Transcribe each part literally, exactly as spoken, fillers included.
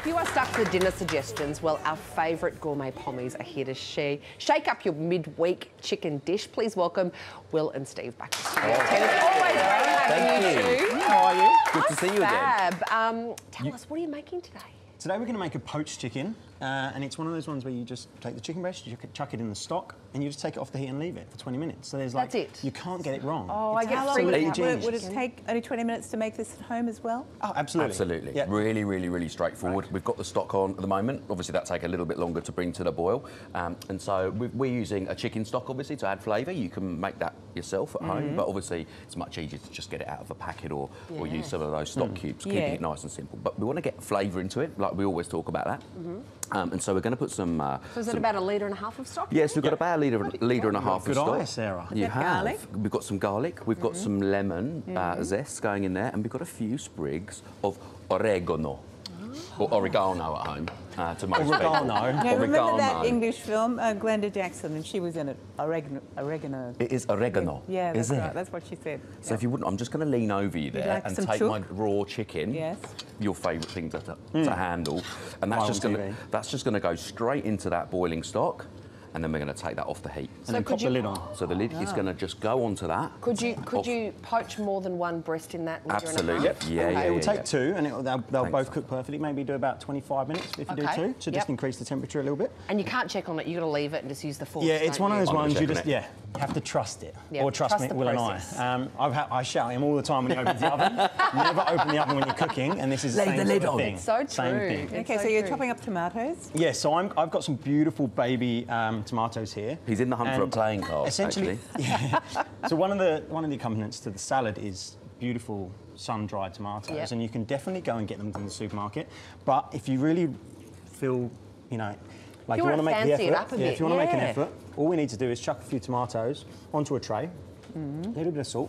If you are stuck for dinner suggestions, well, our favourite gourmet pommies are here to share, shake up your midweek chicken dish. Please welcome Will and Steve back to the studio. Oh. It's always great having Thank you you. two. How are you? Good to see you Fab. again. Um, tell You- us, what are you making today? Today we're going to make a poached chicken, uh, and it's one of those ones where you just take the chicken breast, you chuck it in the stock, and you just take it off the heat and leave it for twenty minutes. So there's like, That's it? you can't get it wrong. Oh, It's I get How long free would with it, absolutely would, it, would genius. it take only twenty minutes to make this at home as well? Oh, absolutely. Absolutely. Yeah. Really, really, really straightforward. Right. We've got the stock on at the moment. Obviously, that take a little bit longer to bring to the boil. Um, and so we- we're using a chicken stock, obviously, to add flavour. You can make that yourself at mm-hmm. home, but obviously it's much easier to just get it out of a packet or, yeah. or use some of those stock mm. cubes, keeping yeah. it nice and simple. But we want to get flavour into it, like we always talk about that. Mm-hmm. Um, and so we're going to put some... Uh, So is it some, about a litre and a half of stock? Yes, we've got Yeah. about a litre, litre and a half Good of stock. eye, Sarah. You that have. garlic? We've got some garlic. We've got Mm-hmm. some lemon uh, Mm-hmm. zest going in there, and we've got a few sprigs of oregano, or oregano at home. Uh, to most people. Oregano. Now, remember Oregano. that English film, uh, Glenda Jackson, and she was in it, oregano. oregano. It is oregano. Yeah, that's is it? right. That's what she said. So if you wouldn't, I'm just going to lean over you there like and some take chook? my raw chicken. Yes. Your favourite thing to, to, to handle, and that's Wild just going T to V. that's just going to go straight into that boiling stock, and then we're going to take that off the heat. And then could pop you- the lid on. So the lid is going to just go onto that. Could you could Off- you poach more than one breast in that litre and a Absolutely. half? Yeah, yeah, It will yeah, take yeah. two, and it'll, they'll, they'll Thanks. both cook perfectly. Maybe do about twenty-five minutes if you Okay. do two, to Yep. just increase the temperature a little bit. And you can't check on it, you've got to leave it and just use the force. Yeah, it's don't one of you? those I'm ones you checking just, it. yeah, you have to trust it. Yeah, or trust, trust me, the Will process. and I. Um, I've ha I shout him all the time when he opens the oven. Never open the oven when you're cooking, and this is the Leave same the sort lid of on. thing. It's so Same true. thing. It's Okay, so, so you're true. chopping up tomatoes? Yeah, so I'm, I've got some beautiful baby um, tomatoes here. He's in the hunt for a And playing card, Essentially, actually. yeah. So one of the one of the accompaniments to the salad is beautiful sun-dried tomatoes, Yep. and you can definitely go and get them from the supermarket. But if you really feel, you know, like You you, wanna want to make the fancy it effort, up a yeah, bit, if you want to make an yeah. effort, all we need to do is chuck a few tomatoes onto a tray, a Mm-hmm. little bit of salt,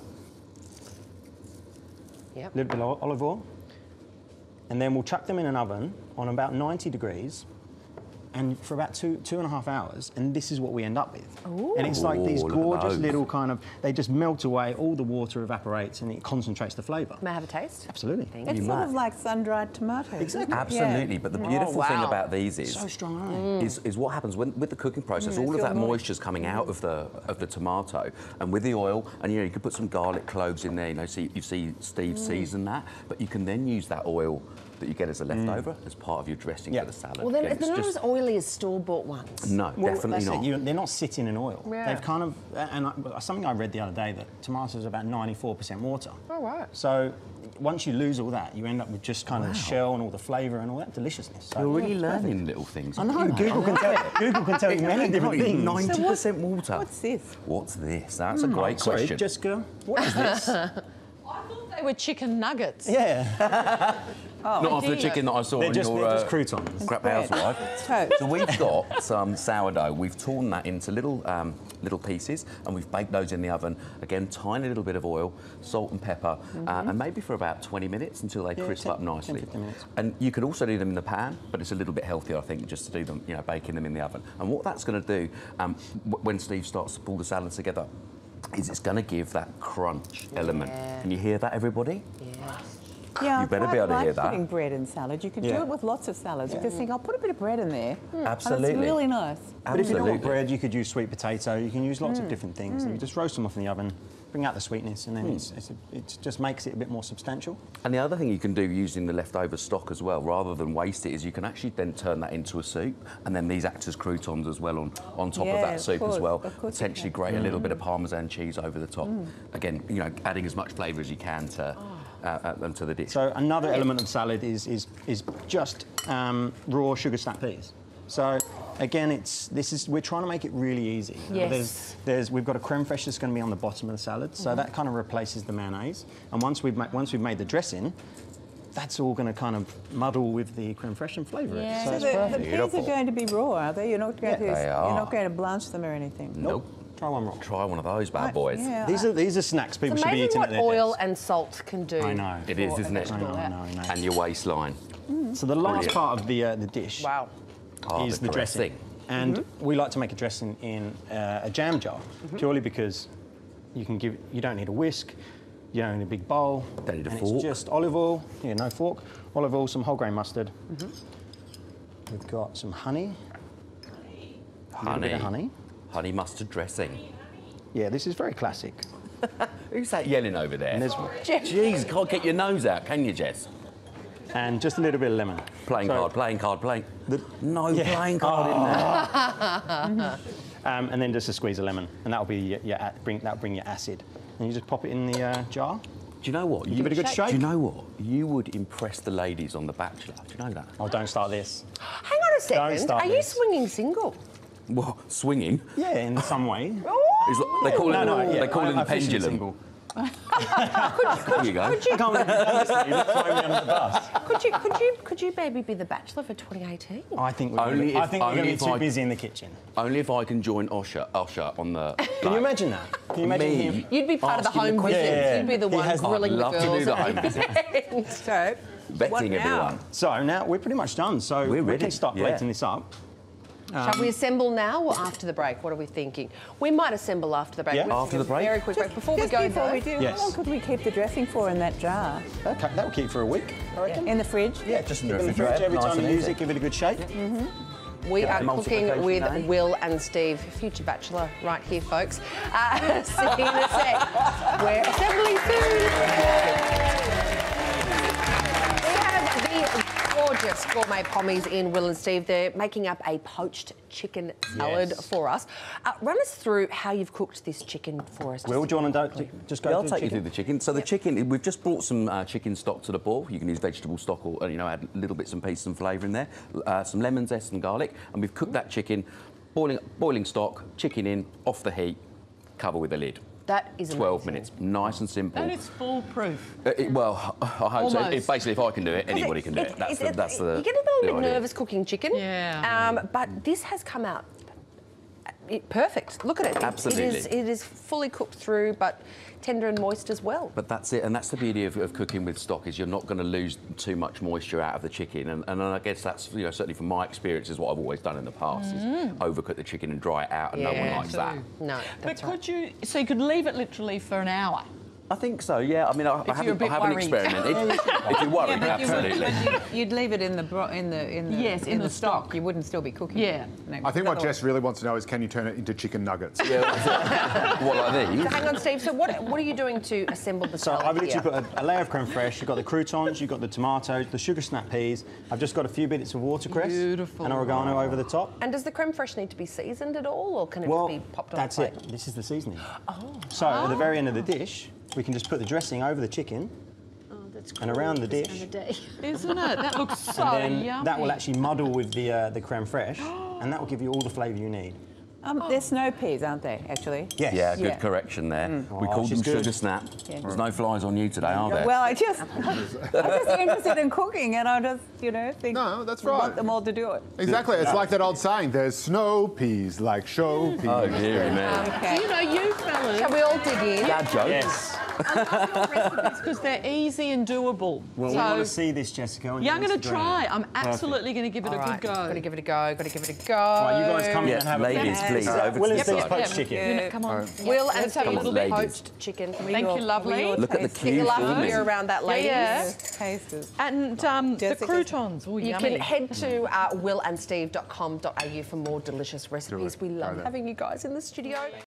Yep. a little bit of olive oil, and then we'll chuck them in an oven on about ninety degrees, and for about two two and a half hours, and this is what we end up with. And it's like these Ooh, look at gorgeous those. little kind of, they just melt away, all the water evaporates, and it concentrates the flavour. May I have a taste? Absolutely. Thank It's You sort might. of like sun-dried tomatoes. Exactly. Absolutely, but the beautiful thing wow. about these is So strong, aren't they? is, is what happens when, with the cooking process. Mm, all of it's that all moist. moisture's coming out of the of the tomato, and with the oil, and you know you could put some garlic cloves in there. You know, see you see Steve season that, but you can then use that oil that you get as a leftover as part of your dressing Yeah. for the salad. Well, then Again, they're not it's as just- oily as store-bought ones. no, Well, definitely that's not. It. You, they're not sitting in oil. Yeah. They've kind of, and I, something I read the other day that tomatoes are about ninety-four percent water. Oh, right. So once you lose all that, you end up with just kind of the shell and all the flavour and all that deliciousness. So, You're really yeah, learning little things. I know, Google can tell, Google can tell you many different things. Ninety percent water. What's this? What's this? That's a great Sorry, question. Jessica, what is this? They were chicken nuggets. Yeah, Not after the chicken that I saw they're on just, your they're uh, just croutons. crap Bread. housewife. Toast. So we've got some sourdough. We've torn that into little um, little pieces, and we've baked those in the oven. Again, tiny little bit of oil, salt and pepper, uh, and maybe for about twenty minutes until they Yeah, crisp ten- up nicely. ten, fifteen minutes. And you could also do them in the pan, but it's a little bit healthier, I think, just to do them, you know, baking them in the oven. And what that's going to do, um, w when Steve starts to pull the salad together, is it's going to give that crunch element. Yeah. Can you hear that, everybody? Yes. Yeah, You I better quite be able to like hear that. putting bread in salad. You could Yeah. do it with lots of salads. You could think, I'll put a bit of bread in there. Absolutely. And it's really nice. But if you don't want Absolutely. bread, you could use sweet potato. You can use lots of different things. And you just roast them off in the oven, bring out the sweetness, and then it's, it's a, it just makes it a bit more substantial. And the other thing you can do using the leftover stock as well, rather than waste it, is you can actually then turn that into a soup, and then these act as croutons as well on, on top of Yeah, that of soup course, as well. of course you Potentially can. grate a little bit of Parmesan cheese over the top. Again, you know, adding as much flavour as you can to uh, uh, to the dish. So another element of salad is is is just um, raw sugar snap peas. So again, it's this is we're trying to make it really easy. Yes. There's there's we've got a creme fraiche that's going to be on the bottom of the salad, so that kind of replaces the mayonnaise. And once we've ma once we've made the dressing, that's all going to kind of muddle with the creme fraiche and flavour Yeah. it. So it's the, the perfect. peas Beautiful. are going to be raw, are they? You're not going Yeah, to. they You're are. not going to blanch them or anything. Nope. Try one raw. Try one of those bad Right, boys. yeah. These are these are snacks people It's should be amazing eating what at their oil desks. and salt can do. I know. It is, for isn't it? I know, vegetable. I know, I know. And your waistline. So the last Brilliant. part of the uh, the dish Wow. Oh, is the, dressing. And we like to make a dressing in uh, a jam jar, purely because you can give you don't need a whisk, you don't need a big bowl. Don't need a and fork. It's just olive oil, yeah, no fork, olive oil, some whole grain mustard, We've got some honey. A little Honey. bit of honey. Honey mustard dressing. Yeah, this is very classic. Who's that yelling over there? And there's Jeez, can't get your nose out, can you, Jess? and just a little bit of lemon. Playing So- card, playing card, playing. The- No Yeah. playing card in there. Um, and then just a squeeze of lemon, and that'll be your, your a- bring that'll bring your acid. And you just pop it in the uh, jar. Do you know what? Give it a good shake. Do you know what? You would impress the ladies on The Bachelor. Do you know that? Oh, don't start this. Hang on a second. start Are you this. swinging single? Well, swinging. Yeah, in some way. Is what- they call it. No, no, yeah, they call I- it the I officially pendulum. single. There you go. I can't honestly, you're throwing me under the bus. Could you, could you, could you maybe be the Bachelor for twenty eighteen? I think we're Only gonna, I if- think we're only going to if be too I- busy in the kitchen. Only if I can join Osher, Osher on the. Can you imagine that? Can you imagine Me? him? You'd be part of the Asking the home question. visits. Yeah, yeah, You'd be the he one has- I'd grilling the love to girls. do the and- home visit. So, what Betting now? everyone. So now we're pretty much done. So We're we ready, can start yeah. plating this up. Shall we assemble now or after the break? What are we thinking? We might assemble after the break. Yeah. We'll After take a the break? Very quick break. Before we Just go, before though, we do, Yes. how long could we keep the dressing for in that jar? Okay, that'll keep for a week, I reckon. In the fridge? Yeah, just in the keep it in the refrigerator, fridge. Every nice time and you use easy. it, give it a good shake. we Yeah, are cooking multiplication with name. Will and Steve, future Bachelor, right here, folks. Uh, see you in a sec. We're assembling food. We have the gorgeous Gourmet Pommies in Will and Steve. They're making up a poached chicken salad Yes. for us. Uh, run us through how you've cooked this chicken for us. Will, do you want to just go Yeah, I'll through take the you chicken? through the chicken. So the chicken, we've just brought some uh, chicken stock to the boil. You can use vegetable stock or, uh, you know, add little bits and pieces and flavour in there. Uh, some lemon zest and garlic. And we've cooked that chicken, boiling, boiling stock, chicken in, off the heat, cover with a lid. That is twelve amazing. minutes, nice and simple. That is foolproof. Uh, it- well, I hope so. Almost. It, basically, if I can do it, anybody can do it. It's- That's it's- the, that's the. You get a little the bit idea. nervous cooking chicken. Yeah. Um, but this has come out it, perfect. Look at it. It- Absolutely. It is, it is fully cooked through, but tender and moist as well. But that's it, and that's the beauty of, of cooking with stock is you're not going to lose too much moisture out of the chicken, and, and I guess that's, you know, certainly from my experience is what I've always done in the past is overcook the chicken and dry it out, and no one Yeah. likes that. No, But that's could right. you, so you could leave it literally for an hour? I think so, yeah. I mean, I, I you're a haven't, bit I haven't worried. experimented. If you're worried, but you would, absolutely. but you'd, you'd leave it in the bro- in the in the Yes, in the stock. stock. You wouldn't still be cooking. Yeah. it. No, I think what otherwise- Jess really wants to know is can you turn it into chicken nuggets? Yeah, that's it. What, like these? So hang on, Steve. So what, what are you doing to assemble the So salad I've literally here? put a, a layer of creme fraiche. You've got the croutons, you've got the tomatoes, the sugar snap peas. I've just got a few bits of watercress Beautiful. and oregano over the top. And does the creme fraiche need to be seasoned at all, or can it Well, just be popped on that's a plate? it. This is the seasoning. Oh. So at the very end of the dish, we can just put the dressing over the chicken and around the dish. Isn't it? That looks so and then yummy. that will actually muddle with the uh, the creme fraiche, and that will give you all the flavour you need. Um, They're snow peas, aren't they? Actually. Yes. Yeah, good Yeah. correction there. We Oh, called them she's good. sugar snap. Yeah. There's no flies on you today, are there? Well, I just I'm just interested in cooking, and I just you know think No, that's we right. want them all to do it. Exactly. It's like that old saying, there's snow peas like show peas. oh, dear me. Okay. You know, you fellas, Shall we all dig in? Dad joke. Yes. because they're easy and doable. Well, so, we want to see this, Jessica. on yeah, your I'm going to Instagram. try. I'm absolutely going to give it All a right, good go. got to give it a go. Got to give it a go. Right, you guys come in and Yeah, have a ladies, Yeah. please, Yeah. over Will to and the Steve's side. poached chicken. You know, come on. Will and Let's have a Steve, little bit. poached chicken. Thank you, lovely. Look at the Stick a cue laugh forming. here around that, ladies. Yeah. Tastes. And um, the Jessica. croutons. Oh, You yummy. can head to uh, will and steve dot com dot a u for more delicious recipes. it. We Go love there. having you guys in the studio.